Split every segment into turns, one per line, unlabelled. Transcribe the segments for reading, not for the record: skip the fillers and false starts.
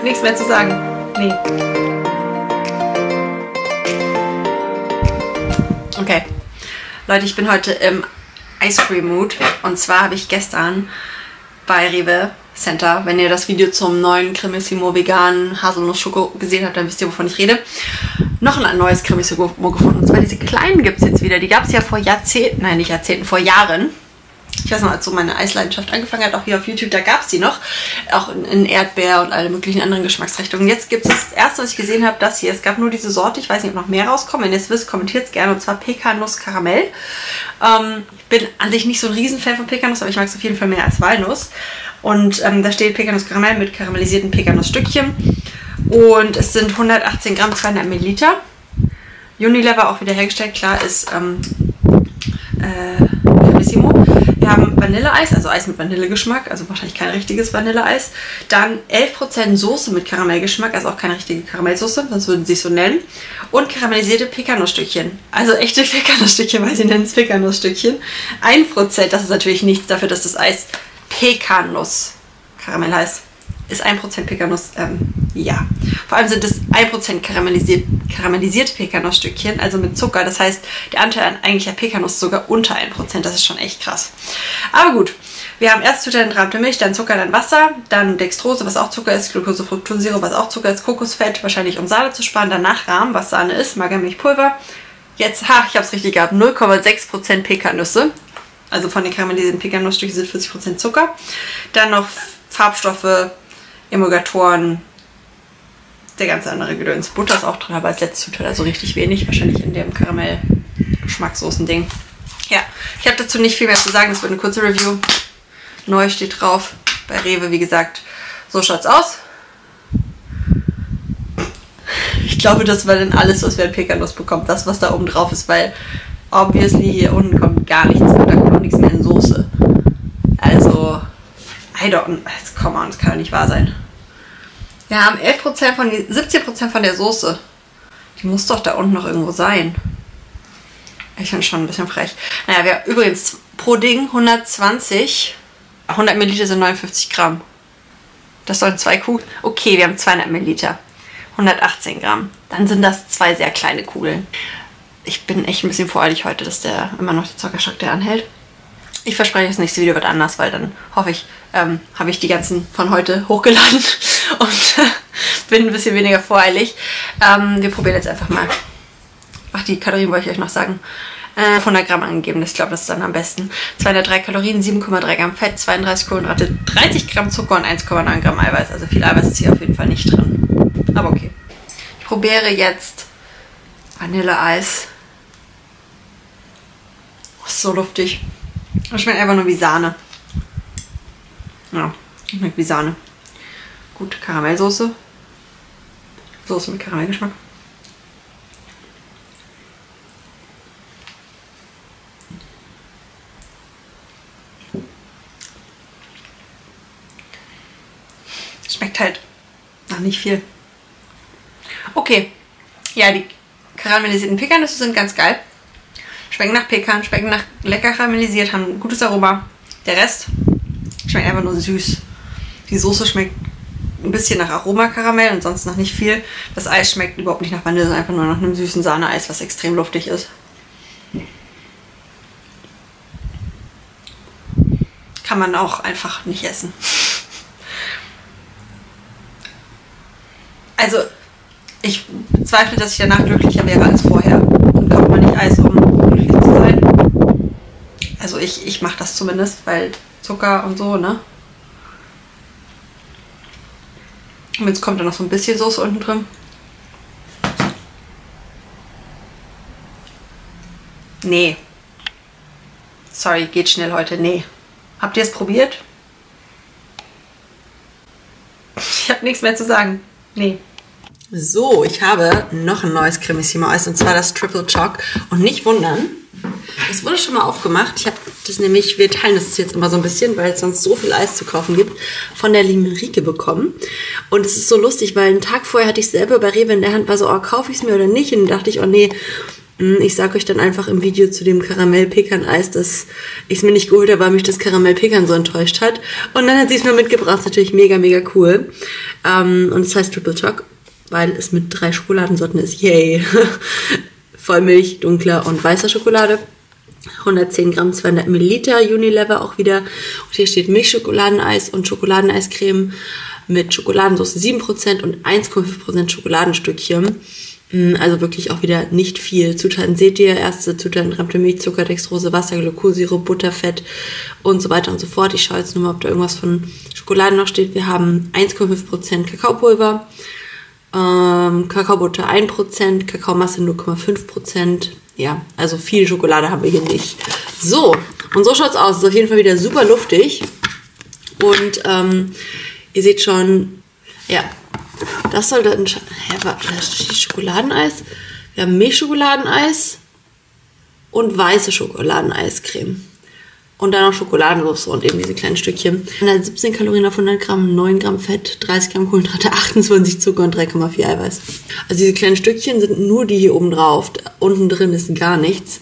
habe nichts mehr zu sagen. Nee. Okay. Leute, ich bin heute im Ice Cream Mood. Und zwar habe ich gestern bei Rewe Center, wenn ihr das Video zum neuen Cremissimo veganen Haselnuss-Schoko gesehen habt, dann wisst ihr, wovon ich rede, noch ein neues Cremissimo gefunden. Und zwar diese kleinen gibt es jetzt wieder. Die gab es ja vor Jahrzehnten, nein nicht Jahrzehnten, vor Jahren. Ich weiß noch, als so meine Eisleidenschaft angefangen hat, auch hier auf YouTube, da gab es die noch. Auch in Erdbeer und alle möglichen anderen Geschmacksrichtungen. Jetzt gibt es das erste, was ich gesehen habe, das hier. Es gab nur diese Sorte, ich weiß nicht, ob noch mehr rauskommen. Wenn ihr es wisst, kommentiert es gerne. Und zwar Pekanuss Karamell. Ich bin an sich nicht so ein Riesenfan von Pekanuss, aber ich mag es auf jeden Fall mehr als Walnuss. Und da steht Pekanuss Karamell mit karamellisierten Pekanussstückchen. Und es sind 118 Gramm, 200 Milliliter. Unilever auch wieder hergestellt, klar, ist Cremissimo. Wir haben Vanilleeis, also Eis mit Vanillegeschmack, also wahrscheinlich kein richtiges Vanilleeis. Dann 11% Soße mit Karamellgeschmack, also auch keine richtige Karamellsoße, sonst würden sie es so nennen. Und karamellisierte Pekanussstückchen, also echte Pekanussstückchen, weil sie nennen es Pekanussstückchen. 1%, das ist natürlich nichts dafür, dass das Eis Pekanuss Karamell heißt. Ist 1% Pekanuss, ja. Vor allem sind es 1% karamellisierte Pekanussstückchen, also mit Zucker. Das heißt, der Anteil an eigentlicher Pekanuss ist sogar unter 1%. Das ist schon echt krass. Aber gut, wir haben erst Zutat entrahmte Milch, dann Zucker, dann Wasser, dann Dextrose, was auch Zucker ist, Glucose, Fructosesirup, was auch Zucker ist, Kokosfett, wahrscheinlich um Sahne zu sparen, danach Rahm, was Sahne ist, Magermilchpulver. Jetzt, ich habe es richtig gehabt, 0,6% Pekanüsse. Also von den karamellisierten Pekanussstückchen sind 40% Zucker. Dann noch Farbstoffe, Emulgatoren, der ganze andere Gedöns. Butter ist auch drin, aber als letzte Zutat, also richtig wenig. Wahrscheinlich in dem Karamell-Geschmackssoßen-Ding. Ja, ich habe dazu nicht viel mehr zu sagen. Das wird eine kurze Review. Neu steht drauf. Bei Rewe, wie gesagt, so schaut's aus. Ich glaube, das war dann alles, was wer in Pekanuss bekommt. Das, was da oben drauf ist, weil obviously hier unten kommt gar nichts mehr. Da kommt auch nichts mehr in Soße. Also, come on, das kann ja nicht wahr sein. Wir haben 17% von der Soße. Die muss doch da unten noch irgendwo sein. Ich finde schon ein bisschen frech. Naja, wir haben übrigens pro Ding 100 Milliliter sind 59 Gramm. Das sollen 2 Kugeln. Okay, wir haben 200 Milliliter. 118 Gramm. Dann sind das 2 sehr kleine Kugeln. Ich bin echt ein bisschen voreilig heute, dass der immer noch der Zuckerschock der anhält. Ich verspreche, das nächste Video wird anders, weil dann hoffe ich, habe ich die ganzen von heute hochgeladen und bin ein bisschen weniger voreilig. Wir probieren jetzt einfach mal. Ach, die Kalorien wollte ich euch noch sagen. 100 Gramm angegeben, ich glaube, das ist dann am besten. 203 Kalorien, 7,3 Gramm Fett, 32 Kohlenhydrate, 30 Gramm Zucker und 1,9 Gramm Eiweiß. Also viel Eiweiß ist hier auf jeden Fall nicht drin. Aber okay. Ich probiere jetzt Vanilleeis. Oh, ist so luftig. Das schmeckt einfach nur wie Sahne. Ja, schmeckt wie Sahne. Gut, Karamellsoße. Soße mit Karamellgeschmack. Schmeckt halt nach nicht viel. Okay. Ja, die karamellisierten Pekannüsse sind ganz geil. Schmecken nach Pekan, schmecken nach lecker karamellisiert, haben ein gutes Aroma. Der Rest schmeckt einfach nur süß. Die Soße schmeckt ein bisschen nach Aromakaramell und sonst noch nicht viel. Das Eis schmeckt überhaupt nicht nach Vanille, sondern einfach nur nach einem süßen Sahneeis, was extrem luftig ist. Kann man auch einfach nicht essen. Also, ich bezweifle, dass ich danach glücklicher wäre als vorher. Und kauft man nicht Eis, um glücklich zu sein. Also ich mache das zumindest, weil Zucker und so, ne? Und jetzt kommt da noch so ein bisschen Soße unten drin. Nee. Sorry, geht schnell heute. Nee. Habt ihr es probiert? Ich habe nichts mehr zu sagen. Nee. So, ich habe noch ein neues Cremissimo Eis und zwar das Triple Choc. Und nicht wundern, es wurde schon mal aufgemacht. Ich habe das nämlich, wir teilen das jetzt immer so ein bisschen, weil es sonst so viel Eis zu kaufen gibt, von der lieben Rike bekommen. Und es ist so lustig, weil einen Tag vorher hatte ich selber bei Rewe in der Hand, war so, oh, kaufe ich es mir oder nicht? Und dann dachte ich, oh nee, ich sage euch dann einfach im Video zu dem Karamell-Pekan-Eis, dass ich es mir nicht geholt habe, weil mich das Karamell-Pekan so enttäuscht hat. Und dann hat sie es mir mitgebracht, natürlich mega, mega cool. Und es heißt Triple Choc, weil es mit 3 Schokoladensorten ist. Yay! Vollmilch, dunkler und weißer Schokolade. 110 Gramm, 200 Milliliter, Unilever auch wieder. Und hier steht Milchschokoladeneis und Schokoladeneiscreme mit Schokoladensauce 7% und 1,5% Schokoladenstückchen. Also wirklich auch wieder nicht viel. Zutaten seht ihr. Erste Zutaten: gerammte Milch, Zucker, Dextrose, Wasser, Glukosesirup, Butterfett und so weiter und so fort. Ich schaue jetzt nur mal, ob da irgendwas von Schokolade noch steht. Wir haben 1,5% Kakaopulver, Kakaobutter 1%, Kakaomasse 0,5%. Ja, also viel Schokolade haben wir hier nicht. So, und so schaut's aus. Ist auf jeden Fall wieder super luftig. Und ihr seht schon, ja, das soll dann... das steht Schokoladeneis. Wir haben Milchschokoladeneis und weiße Schokoladeneiscreme. Und dann noch Schokoladensauce und eben diese kleinen Stückchen. 117 Kalorien auf 100 Gramm, 9 Gramm Fett, 30 Gramm Kohlenhydrate, 28 Zucker und 3,4 Eiweiß. Also diese kleinen Stückchen sind nur die hier oben drauf. Unten drin ist gar nichts.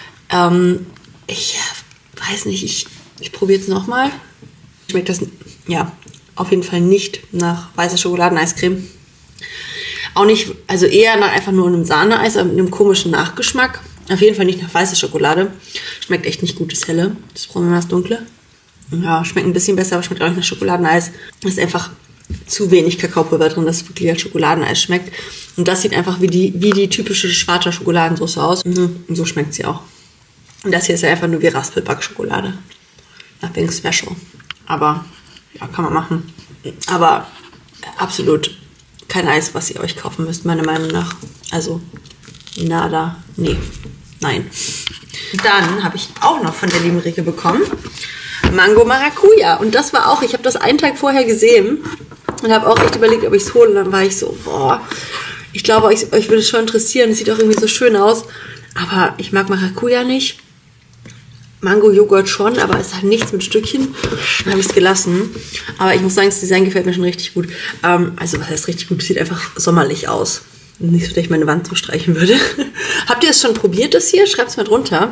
Ich weiß nicht, ich probiere es nochmal. Schmeckt das, ja, auf jeden Fall nicht nach weißer Schokoladeneiscreme. Auch nicht, also eher nach einfach nur einem Sahneeis, aber mit einem komischen Nachgeschmack. Auf jeden Fall nicht nach weißer Schokolade. Schmeckt echt nicht gut, das Helle. Das brauchen wir mal das Dunkle. Ja, schmeckt ein bisschen besser, aber schmeckt auch nicht nach Schokoladeneis. Es ist einfach zu wenig Kakaopulver drin, dass es wirklich als Schokoladeneis schmeckt. Und das sieht einfach wie die typische schwarze Schokoladensauce aus. Und so schmeckt sie auch. Und das hier ist ja einfach nur wie Raspelback-Schokolade. Nothing special. Aber, ja, kann man machen. Aber absolut kein Eis, was ihr euch kaufen müsst, meiner Meinung nach. Also, nada, nee, nein. Dann habe ich auch noch von der lieben Rike bekommen Mango Maracuja. Und das war auch, ich habe das einen Tag vorher gesehen und habe auch echt überlegt, ob ich es hole. Und dann war ich so, boah, ich glaube, euch würde es schon interessieren. Es sieht auch irgendwie so schön aus. Aber ich mag Maracuja nicht. Mango-Joghurt schon, aber es hat nichts mit Stückchen. Dann habe ich es gelassen. Aber ich muss sagen, das Design gefällt mir schon richtig gut. Also, was heißt richtig gut? Es sieht einfach sommerlich aus. Nicht so, dass ich meine Wand so streichen würde. Habt ihr es schon probiert, das hier? Schreibt es mal drunter.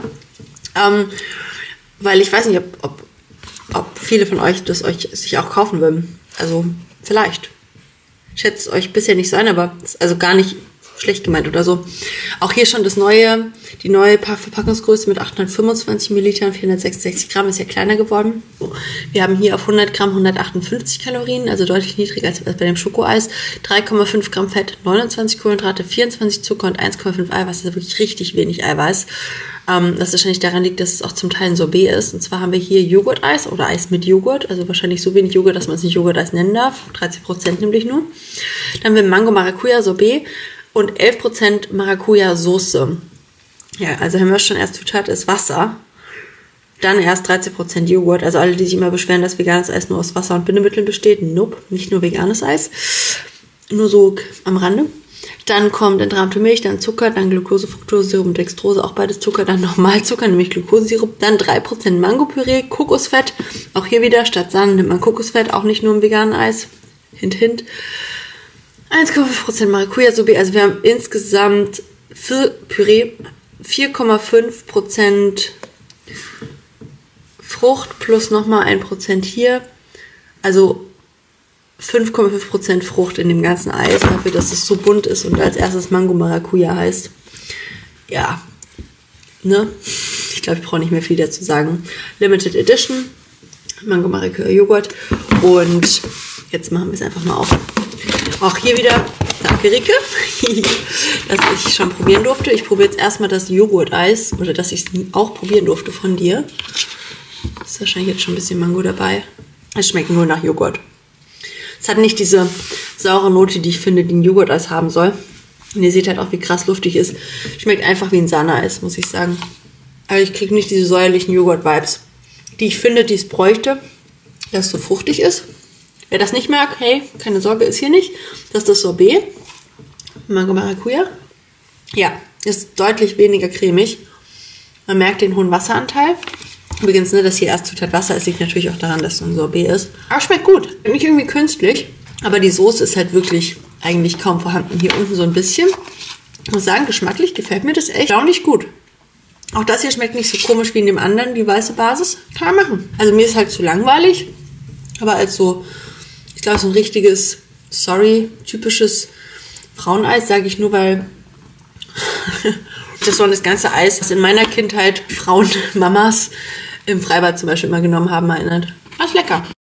Weil ich weiß nicht, ob viele von euch das sich auch kaufen würden. Also, vielleicht. Schätzt euch bisher nicht so ein, aber ist also gar nicht schlecht gemeint oder so. Auch hier schon die neue Verpackungsgröße mit 825 Millilitern, 466 Gramm, ist ja kleiner geworden. Wir haben hier auf 100 Gramm 158 Kalorien, also deutlich niedriger als bei dem Schokoeis. 3,5 Gramm Fett, 29 Kohlenhydrate, 24 Zucker und 1,5 Eiweiß. Das ist wirklich richtig wenig Eiweiß. Das wahrscheinlich daran liegt, dass es auch zum Teil ein Sorbet ist. Und zwar haben wir hier Joghurt-Eis oder Eis mit Joghurt. Also wahrscheinlich so wenig Joghurt, dass man es nicht Joghurt-Eis nennen darf. 13% nämlich nur. Dann haben wir Mango-Maracuja-Sorbet und 11% Maracuja-Soße. Ja, also haben wir schon, erst Zutat ist Wasser. Dann erst 13% Joghurt. Also alle, die sich immer beschweren, dass veganes Eis nur aus Wasser und Bindemitteln besteht. Nope, nicht nur veganes Eis. Nur so am Rande. Dann kommt entrahmte Milch, dann Zucker, dann Glucose, Fructosesirup und Dextrose, auch beides Zucker, dann nochmal Zucker, nämlich Glucosesirup, dann 3% Mangopüree, Kokosfett, auch hier wieder statt Sahne nimmt man Kokosfett, auch nicht nur im veganen Eis, hint, hint. 1,5% Maracuja-Sorbet, also wir haben insgesamt Püree, 4,5% Frucht plus nochmal 1% hier, also 5,5% Frucht in dem ganzen Eis, dafür, dass es so bunt ist und als erstes Mango Maracuja heißt. Ja, ne? Ich glaube, ich brauche nicht mehr viel dazu sagen. Limited Edition, Mango Maracuja Joghurt. Und jetzt machen wir es einfach mal auf. Auch hier wieder, danke Rike, dass ich schon probieren durfte. Ich probiere jetzt erstmal das Joghurt-Eis, oder dass ich es auch probieren durfte von dir. Ist wahrscheinlich jetzt schon ein bisschen Mango dabei. Es schmeckt nur nach Joghurt. Es hat nicht diese saure Note, die ich finde, die ein Joghurt-Eis haben soll. Und ihr seht halt auch, wie krass luftig ist. Schmeckt einfach wie ein Sahneeis, muss ich sagen. Aber ich kriege nicht diese säuerlichen Joghurt-Vibes, die ich finde, die es bräuchte, dass es so fruchtig ist. Wer das nicht mag, hey, keine Sorge, ist hier nicht. Das ist das Sorbet. Mango Maracuja. Ja, ist deutlich weniger cremig. Man merkt den hohen Wasseranteil. Übrigens, ne, dass hier erst Zutat Wasser ist, liegt natürlich auch daran, dass es so ein Sorbet ist. Aber schmeckt gut. Nicht irgendwie künstlich. Aber die Soße ist halt wirklich eigentlich kaum vorhanden. Hier unten so ein bisschen. Ich muss sagen, geschmacklich gefällt mir das echt erstaunlich gut. Auch das hier schmeckt nicht so komisch wie in dem anderen, die weiße Basis. Kann man machen. Also mir ist halt zu langweilig. Aber als so, ich glaube, so ein richtiges sorry, typisches Fraueneis, sage ich nur, weil das war das ganze Eis, das in meiner Kindheit Frauenmamas im Freibad zum Beispiel immer genommen haben, erinnert. Das ist lecker.